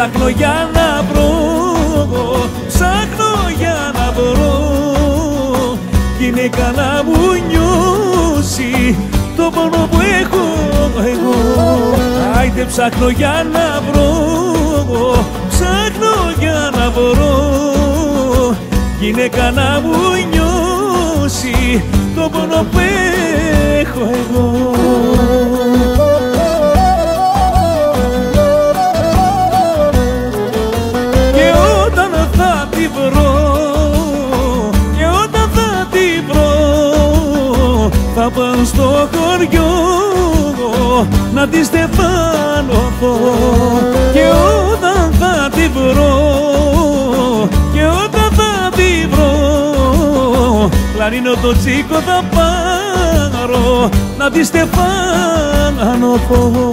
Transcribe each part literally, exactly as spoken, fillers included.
ψάχνω για να βρω, ψάχνω για να βρω γυναίκα να μου νιώσει το πόνο που έχω εγώ. Άιντε ψάχνω για να βρω, ψάχνω για να βρω γυναίκα να μου νιώσει το πόνο που έχω εγώ. Και όταν θα τη βρω, και όταν θα τη βρω, θα πάω στο χωριό να τη στεφανωθώ. Και όταν θα τη βρω, και όταν θα τη βρω, κλαρίνο το τσίκο θα πάρω να τη στεφανωθώ.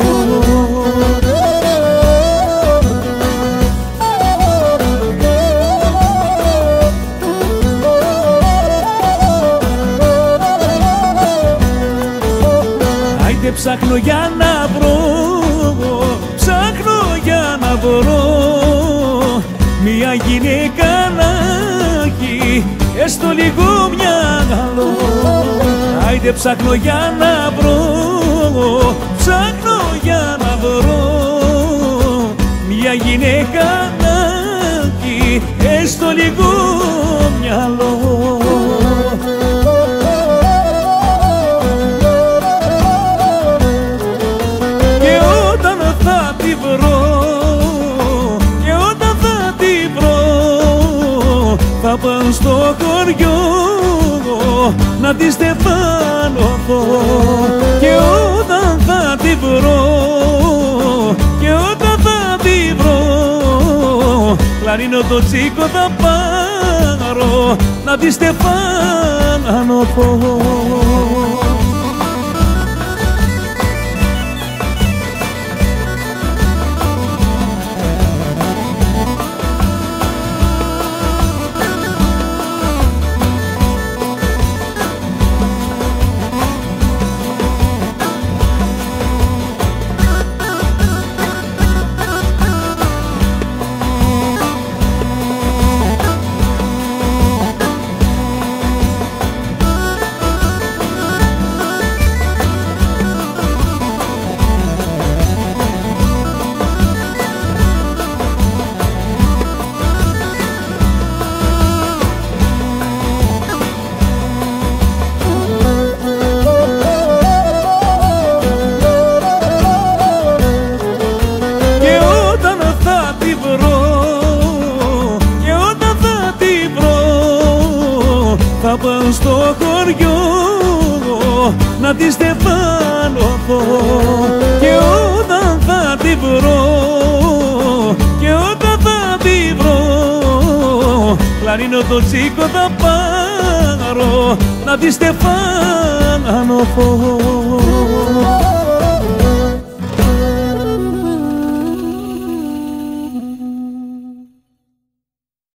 Άιντε ψάχνω για να βρω, ψάχνω για να βρω μια γυναίκα να έχει έστω λίγο μυαλό. Άιντε ψάχνω για να βρω, ψάχνω για να βρω μια γυναίκα να έχει έστω λίγο μυαλό. Θα πάω στο χωριό να τη στεφανωθώ. Και όταν θα τη βρω, και όταν θα τη βρω, κλαρίνο το τσίκο θα πάρω να τη στεφανωθώ. Θα πάω στο χωριό να τη στεφανωθώ. Και όταν θα τη βρω, και όταν θα τη βρω, κλαρίνο το τσίκο θα πάρω να τη στεφανωθώ.